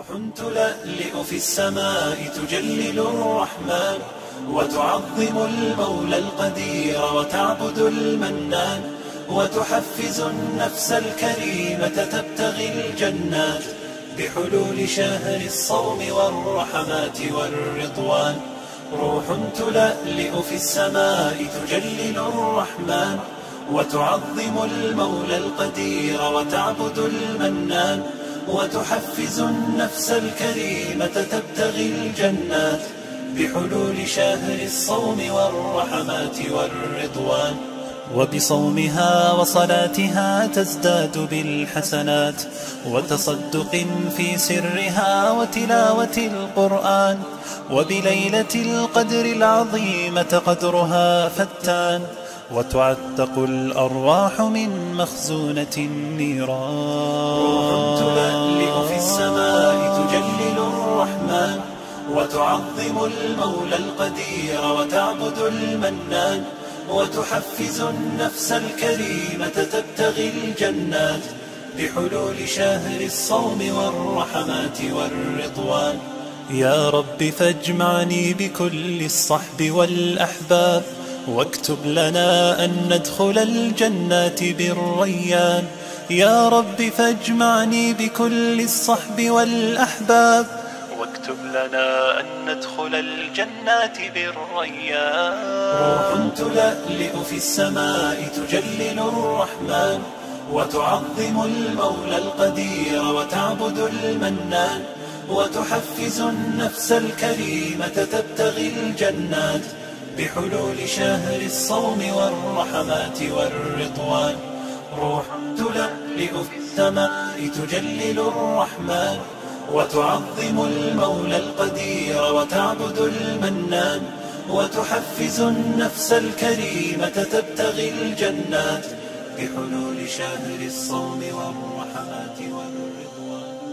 روح تلألئ في السماء تجلل الرحمن وتعظم المولى القدير وتعبد المنان وتحفز النفس الكريمة تبتغي الجنات بحلول شهر الصوم والرحمات والرضوان. روح تلألئ في السماء تجلل الرحمن وتعظم المولى القدير وتعبد المنان وتحفز النفس الكريمة تبتغي الجنات بحلول شهر الصوم والرحمات والرضوان. وبصومها وصلاتها تزداد بالحسنات وتصدق في سرها وتلاوة القرآن. وبليلة القدر العظيمة قدرها فتان وتعتق الأرواح من مخزونة النيران. روح تلألئ في السماء تجلل الرحمن وتعظم المولى القدير وتعبد المنان وتحفز النفس الكريمة تبتغي الجنات بحلول شهر الصوم والرحمات والرضوان. يا رب فاجمعني بكل الصحب والأحباب واكتب لنا أن ندخل الجنات بالريان. يا رب فاجمعني بكل الصحب والأحباب واكتب لنا أن ندخل الجنات بالريان. روح تلألئ في السماء تجلل الرحمن وتعظم المولى القدير وتعبد المنان وتحفز النفس الكريمة تبتغي الجنات بحلول شهر الصوم والرحمات والرضوان. روح تلألئ في السماء تجلل الرحمن وتعظم المولى القدير وتعبد المنان وتحفز النفس الكريمة تبتغي الجنات بحلول شهر الصوم والرحمات والرضوان.